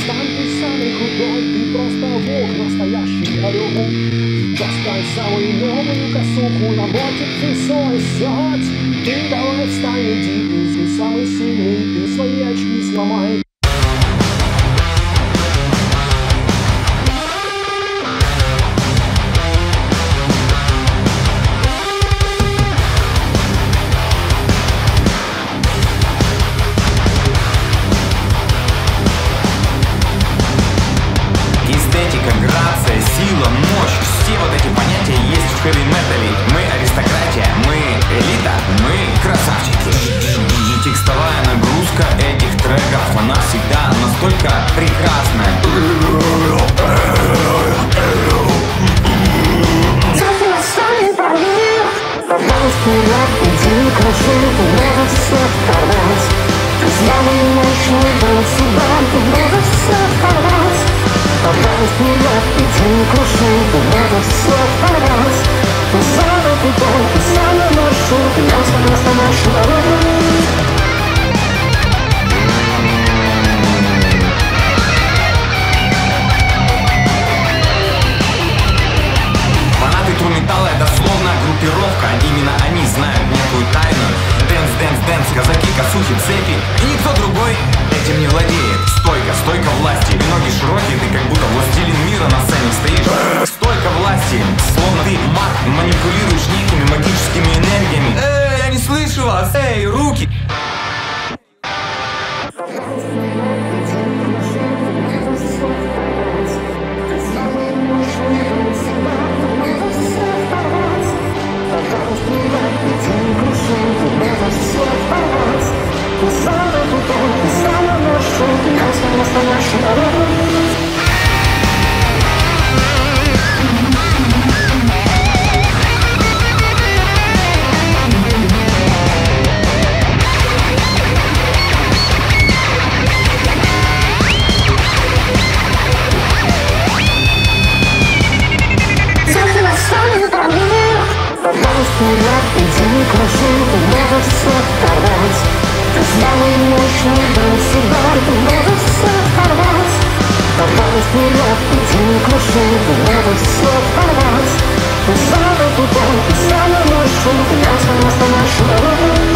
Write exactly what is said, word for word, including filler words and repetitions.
Перестань, ты самый худой, ты просто волк, настоящий орел. Достань самую новую косуху, на ботик ты свой сядь. Ты давай встань, иди, ты самый сильный, ты свои очки сломай. Эстетика, грация, сила, мощь. Все вот эти понятия есть в хэви-метале. Мы аристократия, мы элита, мы красавчики. Текстовая нагрузка этих треков, она всегда настолько прекрасная. Вперед, иди, кружи, ты можешь всех порвать. Ты самый мощный был себя, ты можешь всех порвать. Давай вперед, иди, кружи, ты можешь всех порвать. Ты самый крутой, ты самый мощный, ты настоящий народ. Металла — это словно группировка. Именно они знают некую тайну. Дэнс, дэнс, дэнс, казаки, косухи, цепи. И никто другой этим не владеет. Стойка, стойка власти. И ноги широкие, ты как будто властелин мира на сцене стоишь. Стойка власти, словно ты маг, манипулируешь некими магическими энергиями. Эй, я не слышу вас! Эй, руки! Настоящий народ. Вперед, иди, кружи, ты можешь всех порвать. Ты самый мощный был себя, ты можешь всех порвать. Давай вперед, иди, кружи, ты можешь всех порвать. Ты самый крутой, ты самый мощный, ты настоящий народ.